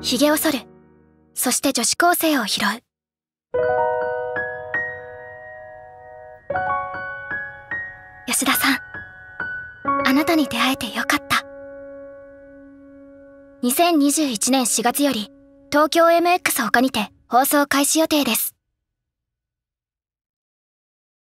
髭を剃る。そして女子高生を拾う。吉田さん、あなたに出会えてよかった。2021年4月より東京 MX 他にて放送開始予定です。